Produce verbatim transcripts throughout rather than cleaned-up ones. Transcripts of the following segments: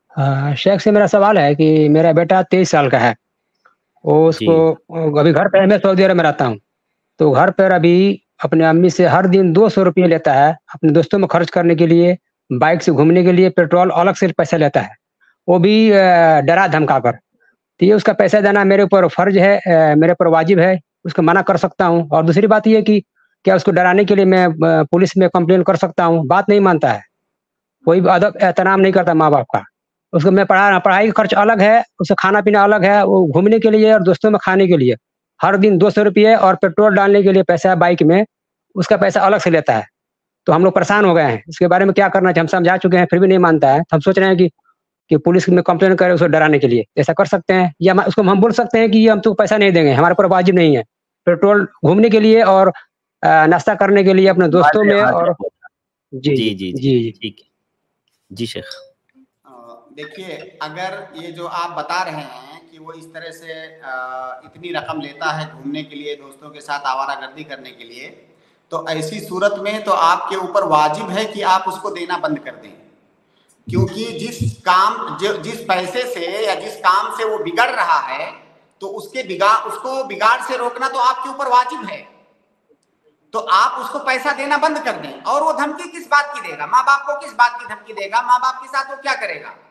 हाँ, शेख से मेरा सवाल है कि मेरा बेटा तेईस साल का है। वो उसको جی अ, अभी घर पे है, मैं सऊदी अरब में रहता हूँ। तो घर पर अभी अपने अम्मी से हर दिन दो सौ रुपए लेता है, अपने दोस्तों में खर्च करने के लिए, बाइक से घूमने के लिए, पेट्रोल अलग से पैसा लेता है। वो भी अ, डरा-धमका कर। तो ये उसका पैसा देना मेरे ऊपर फ़र्ज़ है, अ, मेरे ऊपर वाजिब है, उसको मना कर सकता हूँ। और दूसरी बात ये है कि क्या उसको डराने के लिए मैं ब पुलिस में कंप्लेन कर सकता हूँ? बात नहीं मानता है। कोई भी अदब एहतराम नहीं करता माँ-बाप का। उसको मैं पढ़ा पढ़ाई का खर्च अलग है, उसे खाना-पीना अलग है, वो घूमने के लिए और दोस्तों में खाने के लिए। हर दिन दो सौ रुपए और पेट्रोल डालने के लिए पैसा है बाइक में, उसका पैसा अलग से लेता है। तो हम लोग परेशान हो गए हैं। इसके बारे में क्या करना चाहिए? हम समझा चुके हैं, फिर भी नहीं मानता है। हम सोच रहे हैं कि कि पुलिस में कंप्लेन करें उसको डराने के लिए। ऐसा कर सकते हैं? या म उसको हम बोल सकते हैं कि ये हम तुमको पैसा नहीं देंगे, हमारे ऊपर वाजिब नहीं है। पेट्रोल घूमने के लिए और अ, नाश्ता करने के लिए अपने दोस्तों واضح में واضح और जी, جی जी। جی جی जी, जी। ٹھیک ہے جی شیخ آ، دیکھیے اگر یہ جو آپ بتا رہے ہیں کہ وہ اس طرح سے آ، اتنی رقم لیتا ہے گھومنے کے لیے، دوستوں کے ساتھ آوارہ گردی کرنے کے لیے، تو ایسی صورت میں تو آپ کے اوپر واجب ہے کہ آپ اس کو دینا بند کر دیں، کیونکہ جس کام جو- جس پیسے سے یا جس کام سے وہ بگڑ رہا ہے تو اس کے بگاڑ اس کو بگاڑ سے روکنا تو آپ کے اوپر واجب ہے، تو آپ اس کو پیسہ دینا بند کر دیں۔ اور وہ دھمکی کس بات کی دے گا؟ ماں باپ کو کس بات کی دھمکی دے گا؟ ماں باپ کے ساتھ وہ کیا کرے گا؟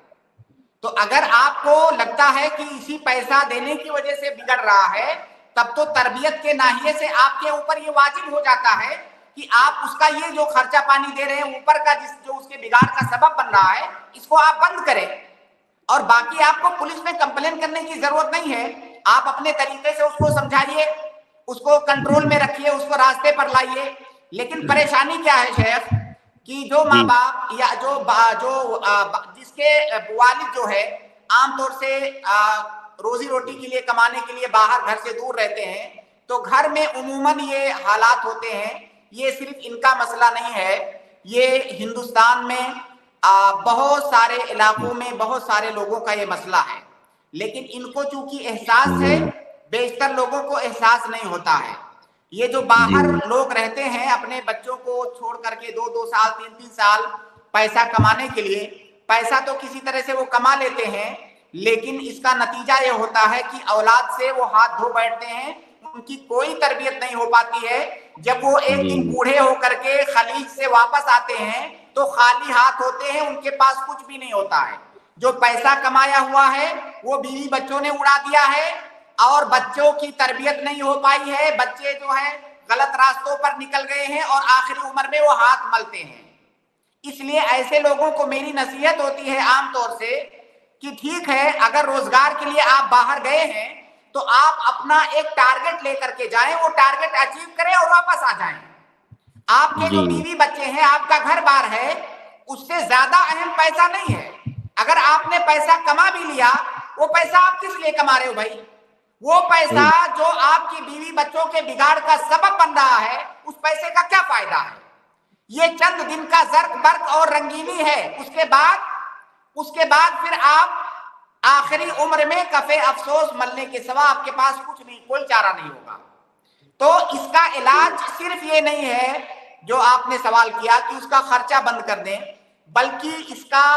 تو اگر آپ کو لگتا ہے کہ اسی پیسہ دینے کی وجہ سے بگڑ رہا ہے، تب تو تربیت کے ناحیے سے آپ کے اوپر یہ واجب ہو جاتا ہے کہ آپ اس کا یہ جو خرچہ پانی دے رہے ہیں اوپر کا، جس جو اس کے بگاڑ کا سبب بن رہا ہے، اس کو آپ بند کریں۔ اور باقی آپ کو پولیس میں کمپلین کرنے کی ضرورت نہیں ہے، آپ اپنے طریقے سے اس کو سمجھائیے، اس کو کنٹرول میں رکھیے، اس کو راستے پر لائیے۔ لیکن پریشانی کیا ہے شیخ کہ جو ماں جی باپ یا جو با جو آ، جس کے والد جو ہے عام طور سے آ، روزی روٹی کے لیے کمانے کے لیے باہر گھر سے دور رہتے ہیں، تو گھر میں عموماً یہ حالات ہوتے ہیں۔ یہ صرف ان کا مسئلہ نہیں ہے، یہ ہندوستان میں آ، بہت سارے علاقوں میں بہت سارے لوگوں کا یہ مسئلہ ہے، لیکن ان کو چونکہ احساس ہے، بیشتر لوگوں کو احساس نہیں ہوتا ہے۔ یہ جو باہر جی لوگ رہتے ہیں اپنے بچوں کو چھوڑ کر کے دو دو سال تین تین سال پیسہ کمانے کے لیے، پیسہ تو کسی طرح سے وہ کما لیتے ہیں، لیکن اس کا نتیجہ یہ ہوتا ہے کہ اولاد سے وہ ہاتھ دھو بیٹھتے ہیں، ان کی کوئی تربیت نہیں ہو پاتی ہے۔ جب وہ ایک جی دن بوڑھے ہو کر کے خلیج سے واپس آتے ہیں تو خالی ہاتھ ہوتے ہیں، ان کے پاس کچھ بھی نہیں ہوتا ہے۔ جو پیسہ کمایا ہوا ہے وہ بیوی بچوں نے اڑا دیا ہے، اور بچوں کی تربیت نہیں ہو پائی ہے، بچے جو ہیں غلط راستوں پر نکل گئے ہیں اور آخری عمر میں وہ ہاتھ ملتے ہیں۔ اس لیے ایسے لوگوں کو میری نصیحت ہوتی ہے عام طور سے کہ ٹھیک ہے، اگر روزگار کے لیے آپ باہر گئے ہیں تو آپ اپنا ایک ٹارگٹ لے کر کے جائیں، وہ ٹارگٹ اچیو کریں اور واپس آ جائیں۔ آپ کے جو جی بیوی بچے ہیں، آپ کا گھر بار ہے، اس سے زیادہ اہم پیسہ نہیں ہے۔ اگر آپ نے پیسہ کما بھی لیا، وہ پیسہ آپ کس لیے کما رہے ہو بھائی؟ وہ پیسہ صحیح جو آپ کی بیوی بچوں کے بگاڑ کا سبب بن رہا ہے، اس پیسے کا کیا فائدہ ہے؟ یہ چند دن کا زرق برق اور رنگینی ہے، اس کے بعد اس کے بعد پھر آپ آخری عمر میں کفے افسوس ملنے کے سوا آپ کے پاس کچھ نہیں، کوئی چارہ نہیں ہوگا۔ تو اس کا علاج صرف یہ نہیں ہے جو آپ نے سوال کیا کہ اس کا خرچہ بند کر دیں، بلکہ اس کا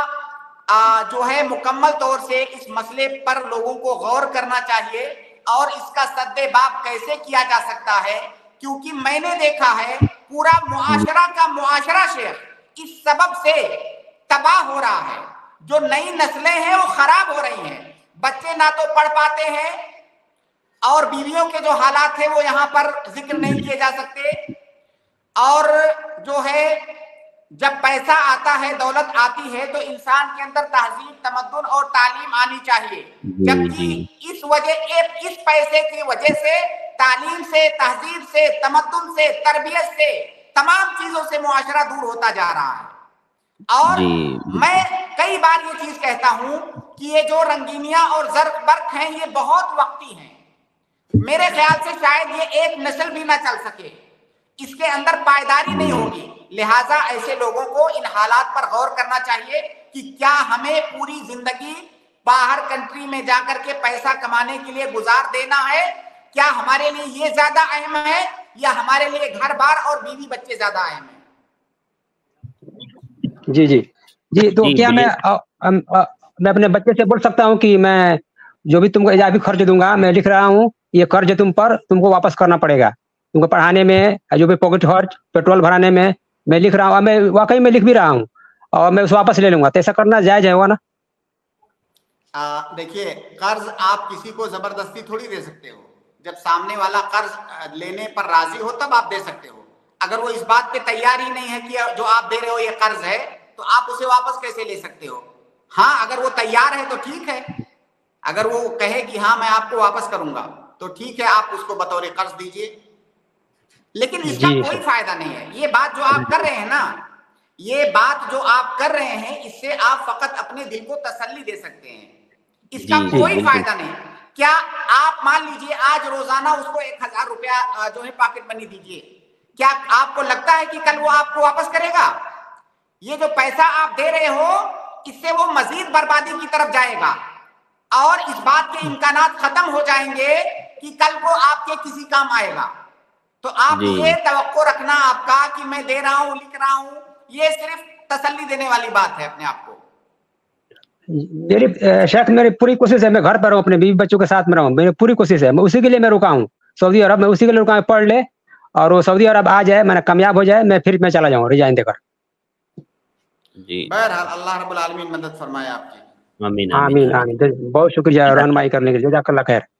آ, جو ہے مکمل طور سے اس مسئلے پر لوگوں کو غور کرنا چاہیے، اور اس کا سد باب کیسے کیا جا سکتا ہے، کیونکہ میں نے دیکھا ہے پورا معاشرہ کا معاشرہ شیخ اس سبب سے تباہ ہو رہا ہے۔ جو نئی نسلیں ہیں وہ خراب ہو رہی ہیں، بچے نہ تو پڑھ پاتے ہیں، اور بیویوں کے جو حالات ہیں وہ یہاں پر ذکر نہیں کیے جا سکتے، اور جو ہے جب پیسہ آتا ہے، دولت آتی ہے، تو انسان کے اندر تہذیب، تمدن اور تعلیم آنی چاہیے، جی جی جبکہ اس وجہ اس پیسے کی وجہ سے تعلیم سے، تہذیب سے، تمدن سے، تربیت سے، تمام چیزوں سے معاشرہ دور ہوتا جا رہا ہے۔ اور جی میں بالکل کئی بار یہ چیز کہتا ہوں کہ یہ جو رنگینیاں اور زرق برق ہیں یہ بہت وقتی ہیں، میرے خیال سے شاید یہ ایک نسل بھی نہ چل سکے، اس کے اندر پائیداری نہیں ہوگی۔ لہٰذا ایسے لوگوں کو ان حالات پر غور کرنا چاہیے کہ کیا ہمیں پوری زندگی باہر کنٹری میں جا کر کے پیسہ کمانے کے لیے گزار دینا ہے؟ کیا ہمارے لیے یہ زیادہ اہم ہے یا ہمارے لیے گھر بار اور بیوی بچے زیادہ اہم ہیں؟ جی، جی۔ جی، تو جی کیا میں بولیے آ، ام، آ، मैं अपने बच्चे से बोल सकता हूँ कि मैं जो भी तुमको इजाफी खर्च दूंगा, मैं लिख रहा हूँ, ये कर्ज तुम पर तुमको वापस करना पड़ेगा। तुमको पढ़ाने में, जो भी पॉकेट खर्च, पेट्रोल भराने में मैं लिख रहा हूँ, मैं वाकई में लिख भी रहा हूँ और मैं उसे वापस ले लूंगा। तो ऐसा करना जायज है, होगा ना? देखिए, कर्ज आप किसी को जबरदस्ती थोड़ी दे सकते हो। जब सामने वाला कर्ज लेने पर राजी हो तब आप दे सकते हो। अगर वो इस बात पे तैयार ही नहीं है कि जो आप दे रहे हो ये कर्ज है, तो आप उसे वापस कैसे ले सकते हो? हाँ, अगर वो तैयार है तो ठीक है। अगर वो कहे कि हाँ मैं आपको वापस करूंगा, तो ठीक है, आप उसको बतौर कर्ज दीजिए। लेकिन इसका कोई फायदा नहीं है। ये बात जो आप कर रहे हैं ना, ये बात जो आप कर रहे हैं, इससे आप फकत अपने दिल को तसल्ली दे सकते हैं। इसका कोई फायदा नहीं। क्या आप मान लीजिए आज रोजाना उसको एक हजार रुपया जो है पॉकेट मनी दीजिए, क्या आपको लगता है कि कल वो आपको वापस करेगा? ये जो पैसा आप दे रहे हो, इससे वो मजीद बर्बादी की तरफ जाएगा और इस बात के इम्कानात खत्म हो जाएंगे कि कल को आपके किसी काम आएगा। तो आप ये तवक्को रखना आपका कि मैं दे रहा हूं, लिख रहा हूं, ये सिर्फ तसल्ली देने वाली बात है अपने आप को। मेरी शेख मेरी पूरी कोशिश है, मैं घर पर हूँ, अपने बीवी बच्चों के साथ में रहूँ, मेरी पूरी कोशिश है। मैं उसी के लिए मैं रुका हूँ सऊदी अरब में, उसी के लिए रुका हूँ, पढ़ ले और वो सऊदी अरब आ जाए, मैंने कामयाब हो जाए, मैं फिर मैं चला जाऊँ रिजाइन देकर। जी, बहरहाल अल्लाह रब्बुल आलमीन मदद फरमाए आपकी। आमीन आमीन आमीन। बहुत शुक्रिया रहनुमाई करने के लिए, जज़ाकल्लाह खैर।